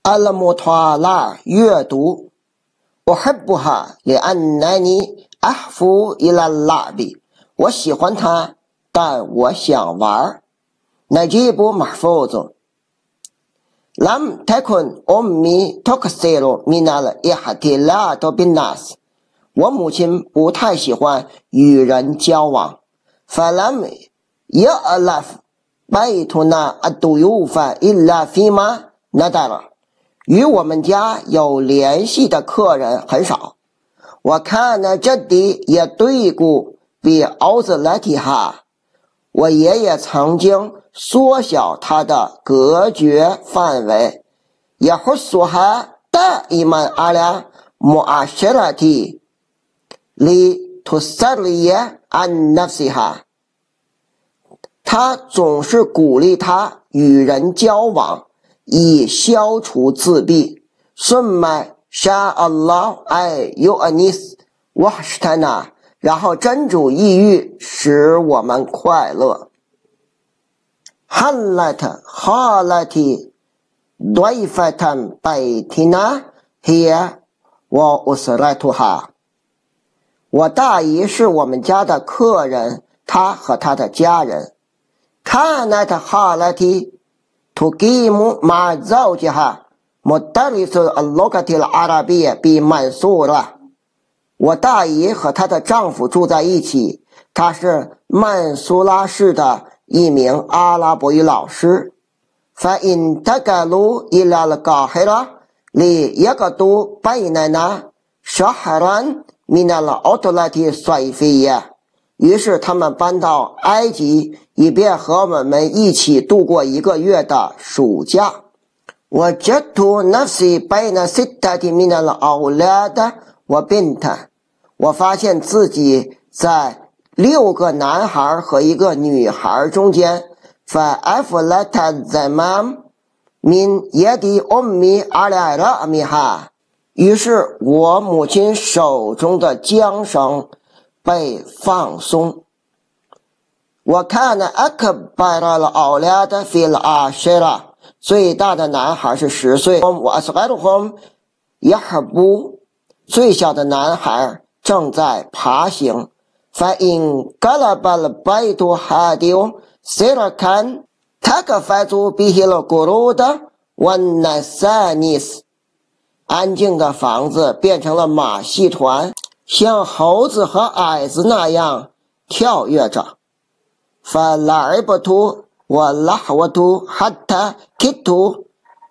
المطالعة 阅读 أحبها لأنني أحفو إلى اللعب 我喜欢它，但我想玩。نجيب محفوظ لم تكن أمي تكثر من الاختلاط بالناس 我母亲不太喜欢与人交往。فلم يألف بيتنا الضيوف إلا فيما ندر 与我们家有联系的客人很少。وكان جدي يضيق بعزلتها 我爷爷曾经缩小他的隔绝范围。يحثها دائما على معاشرتي لتسلي عن نفسها 他总是鼓励他与人交往，以消除自闭。ثم شاء الله أن يؤنس وحشتنا 然后真主意欲使我们快乐。حلت خالتي ضيفة بيتنا هي وأسرتها 我大姨是我们家的客人，她和她的家人。كانت خالتي تقيم مع زوجها مدرس اللغة العربية بمنصورة 我大姨和她的丈夫住在一起，她是曼苏拉市的一名阿拉伯语老师。فانتقلوا إلى القاهرة ليقضوا بيننا شهرا من العطلة الصيفية 于是他们搬到埃及，以便和我们一起度过1个月的暑假。وجدت نفسي بين 6 من الأولاد وبنت 我发现自己在6个男孩和1个女孩中间。فأفلت الزمام من يد أمي على رأمها 于是我母亲手中的缰绳被放松。وكان أكبر الأولاد في العاشرة 最大的男孩是10岁。وأصغرهم يحبو 最小的男孩正在爬行。فإن قلب البيت هادئ سركا تقفز به القرود والنسانيس 安静的房子变成了马戏团，像猴子和矮子那样跳跃着。فلعبت ولهوت حتى كدت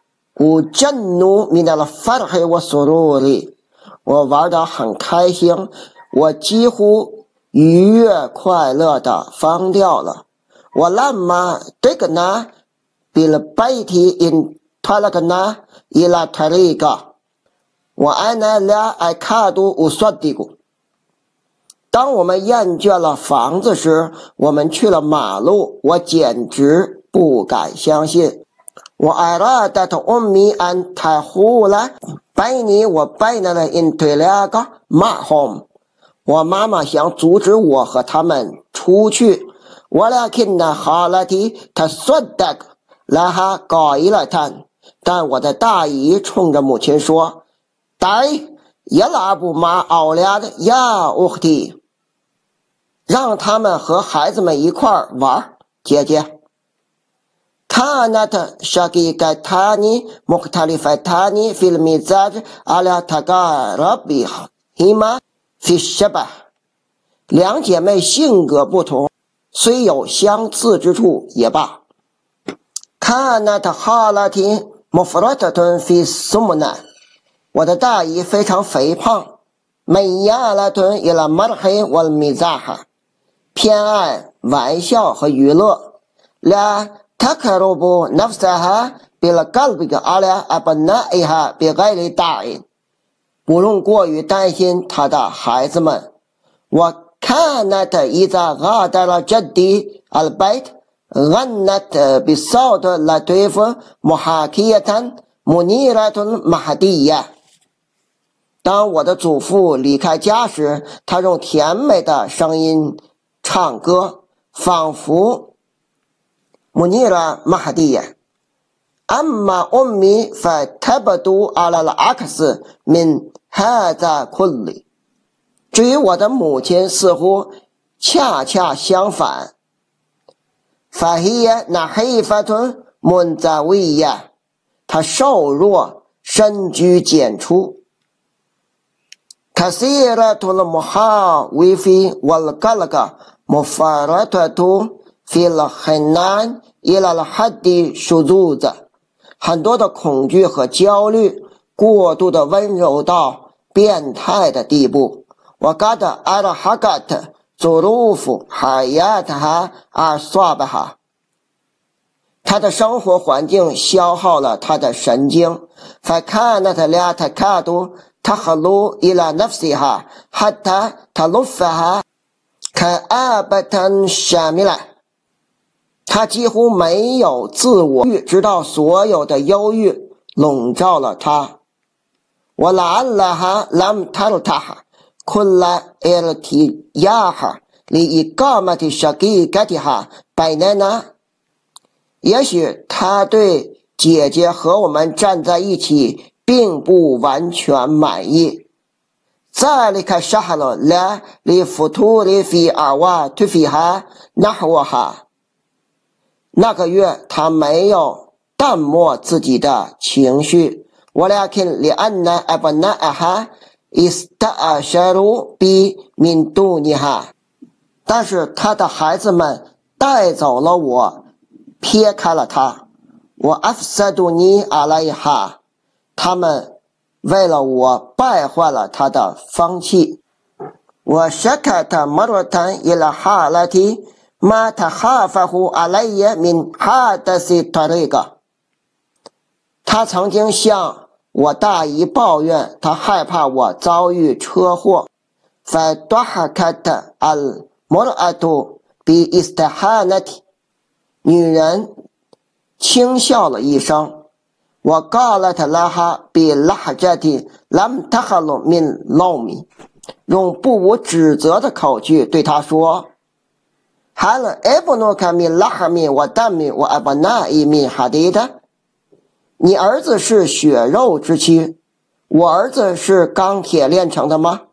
أجن من الفرح والسرور 我玩得很开心，我几乎愉悦快乐地疯掉了。ولما دقنا بالبيت انطلقنا إلى طريق وأنا لا أكاد أصدق 当我们厌倦了房子时，我们去了马路，我简直不敢相信。وأرادت أمي أن تحول بيني وبين الانطلاق معهم 我妈妈想阻止我和他们出去。ولكن خالتي تصدق لها قائلة 但我的大姨冲着母亲说 دعي يلعب مع أولاد يا أختي 让他们和孩子们一块玩，姐姐。كانت شقيقتان مختلفتان في المزاج على تقاربهما في الشبه 两姐妹性格不同，虽有相似之处也罢。كانت خالتي مفرطة في السمنة 我的大姨非常肥胖。ميالة إلى المرح والمزاح 偏爱玩笑和娱乐。لا تقرب نفسها بالقلب على أبنائها بغير داع 不用过于担心她的孩子们。وكانت إذا غادر جدي البيت غنت بصوت لطيف محاكية منيرة مهدية 当我的祖父离开家时，他用甜美的声音唱歌，仿佛 منيرة مهدية أما أمي فتبدو على العكس من هذا كله。至于我的母亲，似乎恰恰相反。فهي نحيفة منزوية，她瘦弱，深居简出。كثيرة المخاوف والقلق مفرطة في الحنان إلى الحد شذوذ。很多的恐惧和焦虑，过度的温柔到变态的地步。وقد أرهقت ظروف حياتها أعصابها。他的生活环境消耗了他的神经。فكانت لا تكاد تخلو إلى نفسها حتى تلفها كآبة شاملة。他几乎没有自我，直到所有的忧郁笼罩了他。ولعلها لم ترتاح كل ارتياح لإقامة شقيقتها بيننا。也许他对姐姐和我们站在一起并不完全满意。ذلك الشهر لا لفتور في عواطفها نحوها。那个月他没有淡漠自己的情绪。ولكن لأن أبنائها استأثروا بي من دونها。但是他的孩子们带走了我，撇开了他。وأفسدني عليها。他们为了我败坏了他的风气。وشكت مرة إلى حالة ما تخافه علي من حادث طريق。他曾经向我大姨抱怨，他害怕我遭遇车祸。فضحكت المرأة باستهانة。女人轻笑了一声。وقالت لها بلهجة لم تخل من لوم。用不无指责的口气对她说：هل ابنك من لحم ودم وأبناء من حديد。你儿子是血肉之躯，我儿子是钢铁炼成的吗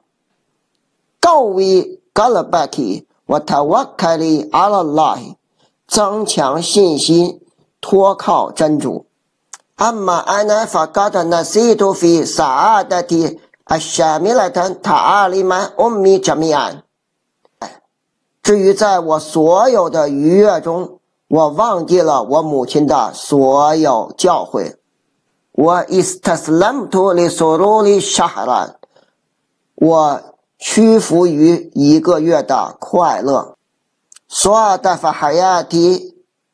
？قوي قلبك وتوكلي على الله。增强信心，托靠真主。أما أنا فقد نسيت في سعادة الشاملة تعاليم أمي جميعا。至于在我所有的愉悦中，我忘记了我母亲的所有教诲。وَاسْتَسْلَمْتُ لِسُرُورِ شَهْرًا。我屈服于一个月的快乐。صادف حياتي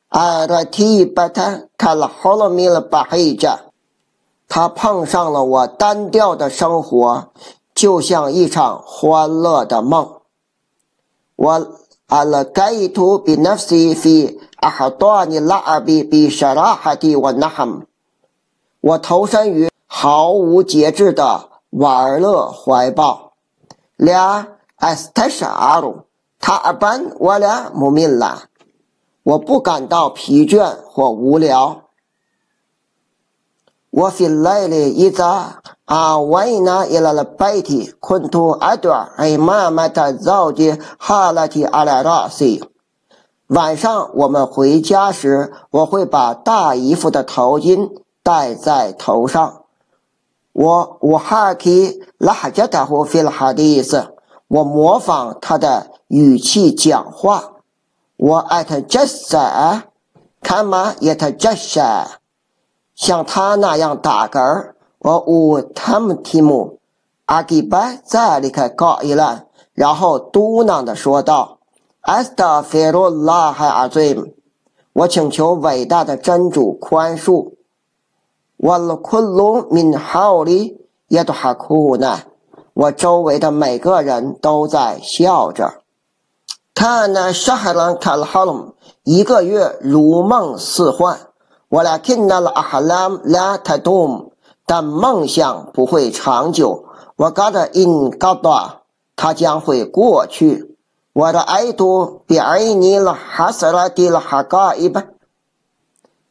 الرتيبة كالحلم البهيج。他碰上了我单调的生活，就像一场欢乐的梦。وألقيت بنفسي في أحضان اللعب بشراحة والنهم。我投身于毫无节制的玩乐怀抱。لا أستشعر تعبا ولا مملا。我不感到疲倦或无聊。وفي الليل إذا آوينا إلى البيت كنت أضع عمامة زوجي حالتي على رأسي。晚上我们回家时，我会把大姨夫的头巾戴在头上。وأحاكي لهجته في الحديث。我模仿他的语气讲话。وأتجسأ كما يتجسأ。像他那样打嗝。وأتمتم عقب ذلك قائلا。然后嘟囔地说道：“أستغفرullah العظيم。我请求伟大的真主宽恕。والكل من حولي يضحكون。我周围的每个人都在笑着。كان شهرا كالحلم。一个月如梦似幻。ولكن الأحلام لا تدوم。但梦想不会长久。وقد انقضى。它将会过去。ورأيت بعيني الحسرة الحقائب。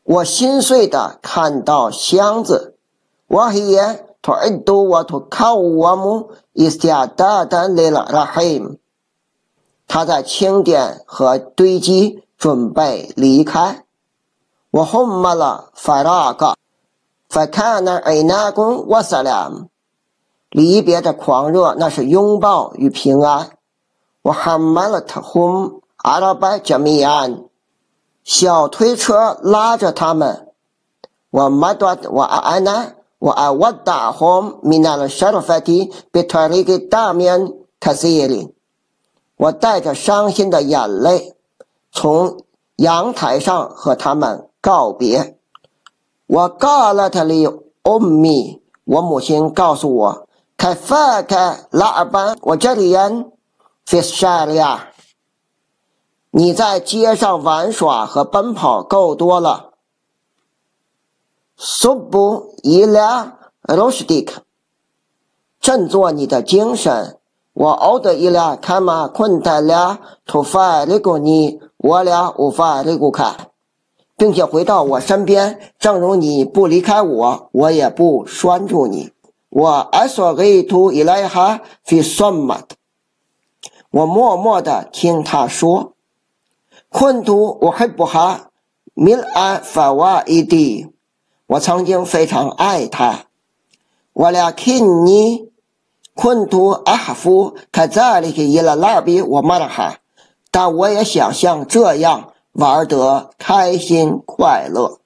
我心碎地看到箱子。وهي تعد وتكوم استعدادا للرحيل。他在清点和堆积，准备离开。وحمل فراق فكان عناق وسلام。离别的狂热，那是拥抱与平安。وحملتهم عرب جميعا。小推车拉着他们。ومضت وأنا وأودعهم من الشرفة بطريق دم كثير。我带着伤心的眼泪，从阳台上和他们告别。وقالت لي أمي。我母亲告诉我 كفاك لعبا وجريا في الشارع。你在街上玩耍和奔跑够多了。صب إلى رشدك。振作你的精神。وعود إلى كما كنت لا تفارقني ولا أفارقك。并且回到我身边，正如你不离开我，我也不拴住你。وأصغيت إليها في الصمت。我默默地听他说。كنت أحبها ملء فوائدي。我曾经非常爱他。ولكني كنت أحفو كذلك إلى اللعب ومرح。但我也想像这样玩得开心快乐。